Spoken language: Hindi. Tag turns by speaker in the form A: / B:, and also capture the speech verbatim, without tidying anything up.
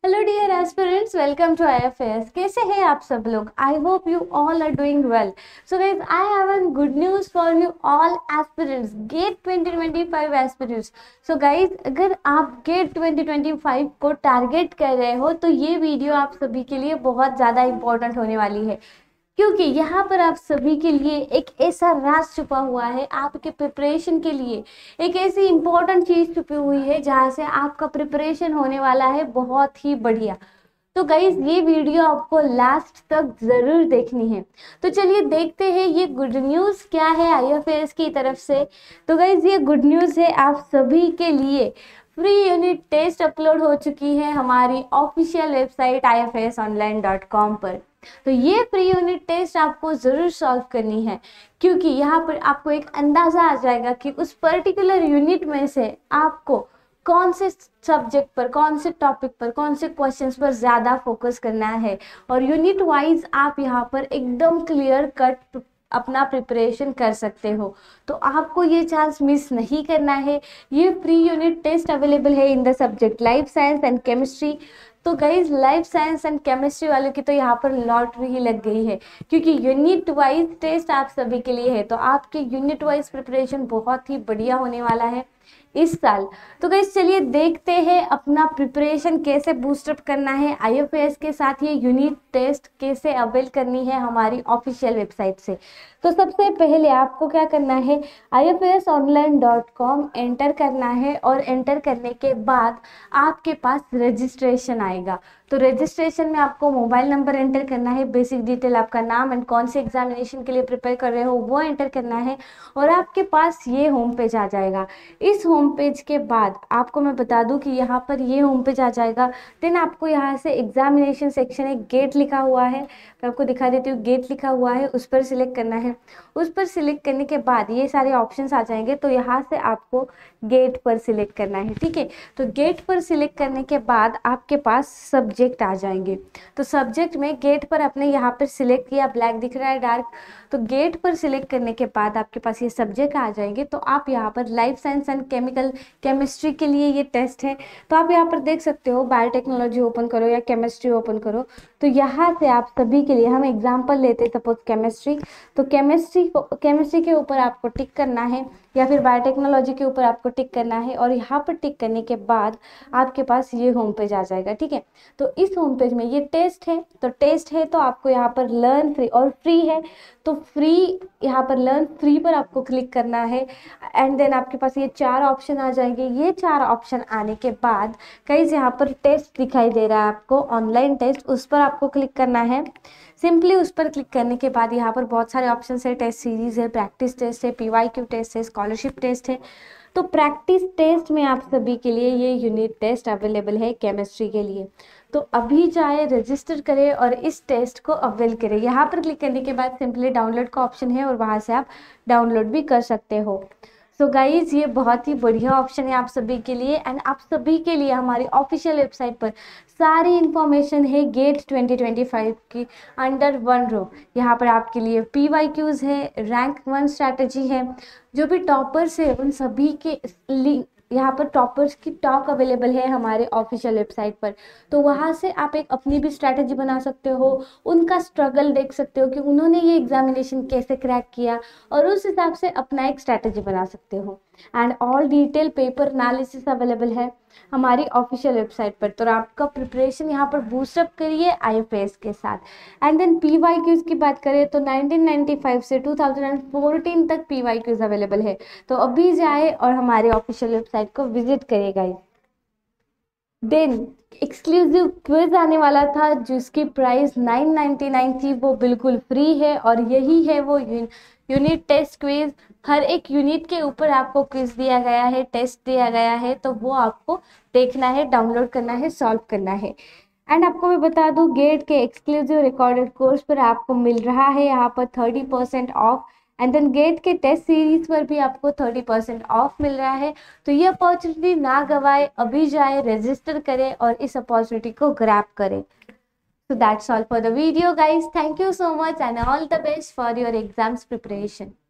A: Hello dear aspirants, welcome to I F S. कैसे हैं आप सब लोग? I hope you all are doing well. So guys, I have an good news for you all aspirants, GATE twenty twenty five aspirants. So guys, अगर आप गेट ट्वेंटी ट्वेंटी फाइव को टारगेट कर रहे हो तो ये वीडियो आप सभी के लिए बहुत ज़्यादा इंपॉर्टेंट होने वाली है, क्योंकि यहाँ पर आप सभी के लिए एक ऐसा राज छुपा हुआ है। आपके प्रिपरेशन के लिए एक ऐसी इंपॉर्टेंट चीज छुपी हुई है जहाँ से आपका प्रिपरेशन होने वाला है बहुत ही बढ़िया। तो गाइज, ये वीडियो आपको लास्ट तक जरूर देखनी है। तो चलिए देखते हैं ये गुड न्यूज़ क्या है आई एफ एस की तरफ से। तो गाइज, ये गुड न्यूज़ है आप सभी के लिए। फ्री यूनिट टेस्ट अपलोड हो चुकी है हमारी official website I F S online dot com पर। तो ये फ्री यूनिट टेस्ट आपको ज़रूर सॉल्व करनी है, क्योंकि यहाँ पर आपको एक अंदाज़ा आ जाएगा कि उस पर्टिकुलर यूनिट में से आपको कौन से सब्जेक्ट पर, कौन से टॉपिक पर, कौन से क्वेश्चंस पर ज़्यादा फोकस करना है। और यूनिट वाइज आप यहाँ पर एकदम क्लियर कट अपना प्रिपरेशन कर सकते हो। तो आपको ये चांस मिस नहीं करना है। ये फ्री यूनिट टेस्ट अवेलेबल है in the subject life science and chemistry. तो guys, life science and chemistry वालों की तो यहाँ पर लॉटरी ही लग गई है, क्योंकि यूनिट वाइज टेस्ट आप सभी के लिए है। तो आपके यूनिट वाइज प्रिपरेशन बहुत ही बढ़िया होने वाला है इस साल। तो गाइस, चलिए देखते हैं अपना प्रिपरेशन कैसे बूस्टअप करना है। आई एफ एस के साथ ये यूनिट टेस्ट कैसे अवेल करनी है हमारी ऑफिशियल वेबसाइट से। तो सबसे पहले आपको क्या करना है, I F S online dot com enter करना है, और एंटर करने के बाद आपके पास रजिस्ट्रेशन आएगा। तो रजिस्ट्रेशन में आपको मोबाइल नंबर एंटर करना है, बेसिक डिटेल, आपका नाम एंड कौन से एग्जामिनेशन के लिए प्रिपेयर कर रहे हो वो एंटर करना है, और आपके पास ये होम पेज आ जाएगा। इस होम पेज के बाद आपको मैं बता दूं कि यहाँ पर ये होम पेज आ जाएगा। देन आपको यहाँ से एग्जामिनेशन सेक्शन एक गेट लिखा हुआ है, मैं आपको दिखा देती हूँ। गेट लिखा हुआ है, उस पर सिलेक्ट करना है। उस पर सिलेक्ट करने के बाद ये सारे ऑप्शंस आ जाएंगे। तो यहाँ से आपको गेट पर सिलेक्ट करना है, ठीक है। तो गेट पर सिलेक्ट करने के बाद आपके पास सब्जेक्ट आ जाएंगे। तो सब्जेक्ट में गेट पर आपने यहाँ पर सिलेक्ट किया, ब्लैक दिख रहा है डार्क। तो गेट पर सिलेक्ट करने के बाद आपके पास ये सब्जेक्ट आ जाएंगे। तो आप यहाँ पर life science and chemical chemistry के लिए ये टेस्ट है। तो आप यहाँ पर देख सकते हो, बायोटेक्नोलॉजी ओपन करो या केमिस्ट्री ओपन करो। तो यहाँ से आप सभी के लिए हम एग्जाम्पल लेते हैं, सपोज केमिस्ट्री। तो केमिस्ट्री को केमिस्ट्री के ऊपर आपको टिक करना है, या फिर बायोटेक्नोलॉजी के ऊपर आपको टिक करना है। और यहाँ पर टिक करने के बाद आपके पास ये होम पेज आ जाएगा, ठीक है। तो इस होम पेज में ये टेस्ट है। तो टेस्ट है तो आपको यहाँ पर लर्न फ्री, और फ्री है तो फ्री, यहाँ पर लर्न फ्री पर आपको क्लिक करना है। एंड देन आपके पास ये चार ऑप्शन आ जाएंगे। ये चार ऑप्शन आने के बाद कहीं यहाँ पर टेस्ट दिखाई दे रहा है आपको, ऑनलाइन टेस्ट, उस पर आपको क्लिक करना है। सिंपली उस पर क्लिक करने के बाद यहाँ पर बहुत सारे ऑप्शन है, टेस्ट सीरीज है, प्रैक्टिस टेस्ट है, पी वाई क्यू टेस्ट है, स्कॉलरशिप टेस्ट है। तो प्रैक्टिस टेस्ट में आप सभी के लिए ये यूनिट टेस्ट अवेलेबल है केमिस्ट्री के लिए। तो अभी जाए, रजिस्टर करें और इस टेस्ट को अवेल करें। यहाँ पर क्लिक करने के बाद सिंपली डाउनलोड का ऑप्शन है, और वहाँ से आप डाउनलोड भी कर सकते हो। सो गाइज, ये बहुत ही बढ़िया ऑप्शन है आप सभी के लिए। एंड आप सभी के लिए हमारी ऑफिशियल वेबसाइट पर सारी इंफॉर्मेशन है गेट ट्वेंटी ट्वेंटी फाइव की अंडर वन रो। यहाँ पर आपके लिए पी वाई क्यूज़ है, रैंक वन स्ट्रैटेजी है, जो भी टॉपर्स है उन सभी के लिंक, यहाँ पर टॉपर्स की टॉक अवेलेबल है हमारे ऑफिशियल वेबसाइट पर। तो वहाँ से आप एक अपनी भी स्ट्रैटेजी बना सकते हो, उनका स्ट्रगल देख सकते हो कि उन्होंने ये एग्जामिनेशन कैसे क्रैक किया, और उस हिसाब से अपना एक स्ट्रैटेजी बना सकते हो। And all detail paper analysis available है हमारी ऑफिशियल वेबसाइट पर। तो आपका प्रिपरेशन यहाँ पर बूस्टअप करिए आई एफ एस के साथ। And then P Y Qs की बात करें तो नाइनटीन नाइंटी फाइव से टू थाउजेंड फोर्टीन तक पी वाई क्यूज़ अवेलेबल है। तो अभी जाए और हमारे ऑफिशियल वेबसाइट को विजिट करिएगा। देन एक्सक्लूसिव क्विज आने वाला था जिसकी प्राइस नाइन नाइन्टी नाइन थी, वो बिल्कुल फ्री है। और यही है वो यूनिट टेस्ट क्विज। हर एक यूनिट के ऊपर आपको क्विज दिया गया है, टेस्ट दिया गया है। तो वो आपको देखना है, डाउनलोड करना है, सॉल्व करना है। एंड आपको मैं बता दूं, गेट के एक्सक्लूसिव रिकॉर्डेड कोर्स पर आपको मिल रहा है यहाँ पर thirty percent off. And then GATE के टेस्ट सीरीज पर भी आपको थर्टी परसेंट ऑफ मिल रहा है। तो ये अपॉर्चुनिटी ना गवाए, अभी जाए, रजिस्टर करें और इस अपॉर्चुनिटी को ग्रैब करें। So that's all for the video guys. Thank you so much and all the best for your exams preparation.